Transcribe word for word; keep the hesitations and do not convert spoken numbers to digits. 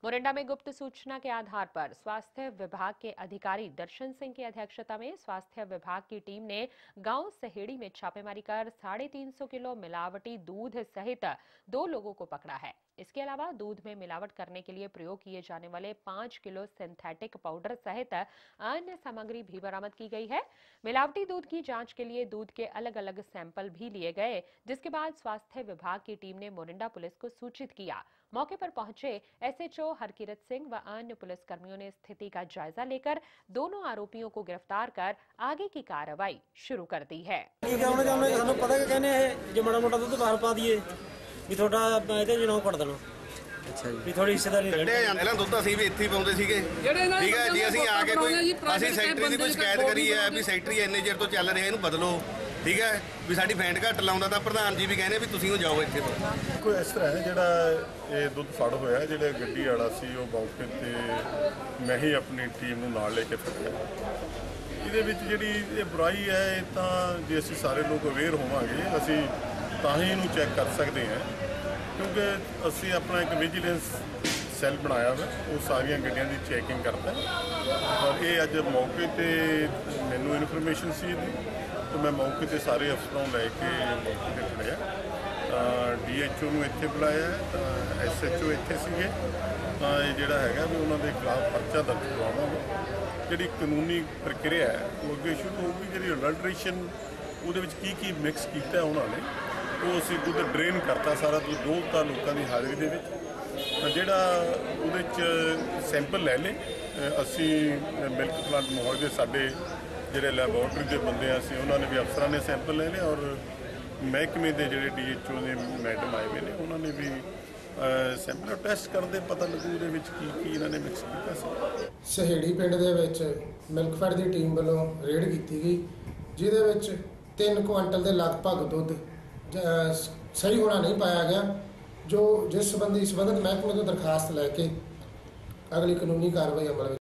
Morinda में गुप्त सूचना के आधार पर स्वास्थ्य विभाग के अधिकारी दर्शन सिंह की अध्यक्षता में स्वास्थ्य विभाग की टीम ने गांव सहेड़ी में छापेमारी कर साढ़े तीन सौ किलो मिलावटी दूध सहित दो लोगों को पकड़ा है। इसके अलावा दूध में मिलावट करने के लिए प्रयोग किए जाने वाले पांच किलो सिंथेटिक पाउडर सहित अन्य सामग्री भी बरामद की गई है। मिलावटी दूध की जांच के लिए दूध के अलग अलग सैंपल भी लिए गए, जिसके बाद स्वास्थ्य विभाग की टीम ने मोरिंडा पुलिस को सूचित किया। मौके पर पहुंचे एसएचओ हरकिरत सिंह व अन्य पुलिसकर्मियों ने स्थिति का जायजा लेकर दोनों आरोपियों को गिरफ्तार कर आगे की कार्रवाई शुरू कर दी है। ਵੀ ਤੁਹਾਡਾ ਇਹਦੇ ਜਨਾਬ ਕੱਢ ਦੇਣਾ। ਅੱਛਾ ਜੀ ਵੀ ਥੋੜੀ ਹਿੱਸੇਦਾਰੀ ਕੱਢਿਆ ਜਾਂਦਾ। ਪਹਿਲਾਂ ਦੁੱਧ ਅਸੀਂ ਵੀ ਇੱਥੇ ਹੀ ਪਾਉਂਦੇ ਸੀਗੇ, ਠੀਕ ਹੈ ਜੀ। ਅਸੀਂ ਆ ਕੇ ਕੋਈ ਅਸੀਂ ਸੈਕਟਰੀ ਦੀ ਕੋਈ ਸ਼ਿਕਾਇਤ ਕਰੀ ਹੈ ਵੀ ਸੈਕਟਰੀ ਇੰਨੇ ਚਿਰ ਤੋਂ ਚੱਲ ਰਿਹਾ, ਇਹਨੂੰ ਬਦਲੋ, ਠੀਕ ਹੈ ਵੀ ਸਾਡੀ ਫੈਂਟ ਘੱਟ ਲਾਉਂਦਾ, ਤਾਂ ਪ੍ਰਧਾਨ ਜੀ ਵੀ ਕਹਿੰਦੇ ਵੀ ਤੁਸੀਂ ਉਹ ਜਾਓ ਇੱਥੇ ਤੋਂ। ਕੋਈ ਇਸ ਤਰ੍ਹਾਂ ਹੈ ਜਿਹੜਾ ਇਹ ਦੁੱਧ ਫੜ ਹੋਇਆ, ਜਿਹੜਾ ਗੱਡੀ ਵਾਲਾ ਸੀ ਉਹ ਮੌਕੇ ਤੇ ਮੈਂ ਹੀ ਆਪਣੀ ਟੀਮ ਨੂੰ ਨਾਲ ਲੈ ਕੇ ਫੜਿਆ। ਇਹਦੇ ਵਿੱਚ ਜਿਹੜੀ ਇਹ ਬੁਰਾਈ ਹੈ, ਇਹ ਤਾਂ ਜੇ ਅਸੀਂ ਸਾਰੇ ਲੋਕ ਅਵੇਅਰ ਹੋਵਾਂਗੇ ਅਸੀਂ ਤਾਂ ਹੀ ਇਹਨੂੰ ਚੈੱਕ ਕਰ ਸਕਦੇ ਹਾਂ, ਕਿਉਂਕਿ ਅਸੀਂ ਆਪਣਾ ਇੱਕ ਵਿਜੀਲੈਂਸ ਸੈੱਲ ਬਣਾਇਆ ਵਾ, ਉਹ ਸਾਰੀਆਂ ਗੱਡੀਆਂ ਦੀ ਚੈਕਿੰਗ ਕਰਦਾ। ਪਰ ਇਹ ਅੱਜ ਮੌਕੇ ਤੇ ਮੈਨੂੰ ਇਨਫੋਰਮੇਸ਼ਨ ਸੀ ਇਹਦੀ, ਤੇ ਮੈਂ ਮੌਕੇ ਤੇ ਸਾਰੇ ਅਫਸਰਾਂ ਨੂੰ ਲੈ ਕੇ ਮੌਕੇ ਤੇ ਖੜਿਆ। ਡੀਐਚਓ ਨੂੰ ਇੱਥੇ ਬੁਲਾਇਆ, ਤਾਂ ਐਸਐਚਓ ਇੱਥੇ ਸੀਗੇ। ਤਾਂ ਇਹ ਜਿਹੜਾ ਹੈਗਾ ਵੀ ਉਹਨਾਂ ਦੇ ਖਿਲਾਫ ਪਰਚਾ ਦਰਜ ਕਰਵਾਵਾਂਗੇ। ਜਿਹੜੀ ਕਾਨੂੰਨੀ ਪ੍ਰਕਿਰਿਆ ਹੈ ਉਹ ਅੱਗੇ ਸ਼ੁਰੂ ਹੋਊਗੀ। ਜਿਹੜੀ ਅਡਲਟਰੇਸ਼ਨ ਉਹਦੇ ਵਿੱਚ ਕੀ ਕੀ ਮਿਕਸ ਕੀਤਾ ਉਹਨਾਂ ਨੇ, ਉਹ ਅਸੀਂ ਦੁੱਧ ਡਰੇਨ ਕਰਤਾ ਸਾਰਾ ਦੁੱਧ ਡੋਲਤਾ ਲੋਕਾਂ ਦੀ ਹਾਜ਼ਰੀ ਦੇ ਵਿੱਚ। ਜਿਹੜਾ ਉਹਦੇ 'ਚ ਸੈਂਪਲ ਲੈ ਲਏ ਅਸੀਂ ਮਿਲਕ ਪਲਾਂਟ ਮਾਹੌਲ ਦੇ ਸਾਡੇ ਜਿਹੜੇ ਲੈਬੋਰਟਰੀ ਦੇ ਬੰਦੇ ਆ, ਅਸੀਂ ਉਹਨਾਂ ਨੇ ਵੀ ਅਫਸਰਾਂ ਨੇ ਸੈਂਪਲ ਲੈ ਲਏ, ਔਰ ਮਹਿਕਮੇ ਦੇ ਜਿਹੜੇ ਡੀ ਐਚ ਓ ਨੇ ਮੈਡਮ ਆਏ ਹੋਏ ਨੇ ਉਹਨਾਂ ਨੇ ਵੀ ਸੈਂਪਲ ਟੈਸਟ ਕਰਦੇ, ਪਤਾ ਲੱਗੂ ਉਹਦੇ ਵਿੱਚ ਕੀ ਕੀ ਇਹਨਾਂ ਨੇ ਮਿਕਸ ਕੀਤਾ ਸੀ। ਸਹੇੜੀ ਪਿੰਡ ਦੇ ਵਿੱਚ ਮਿਲਕਫੈਡ ਦੀ ਟੀਮ ਵੱਲੋਂ ਰੇਡ ਕੀਤੀ ਗਈ, ਜਿਹਦੇ ਵਿੱਚ ਤਿੰਨ ਕੁਆਂਟਲ ਦੇ ਲਗਭਗ ਦੁੱਧ ਸਹੀ ਹੋਣਾ ਨਹੀਂ ਪਾਇਆ ਗਿਆ, ਜੋ ਜਿਸ ਸੰਬੰਧੀ ਸੰਬੰਧਿਤ ਮਹਿਕਮੇ ਤੋਂ ਦਰਖਾਸਤ ਲੈ ਕੇ ਅਗਲੀ ਕਾਨੂੰਨੀ ਕਾਰਵਾਈ ਅਮਲ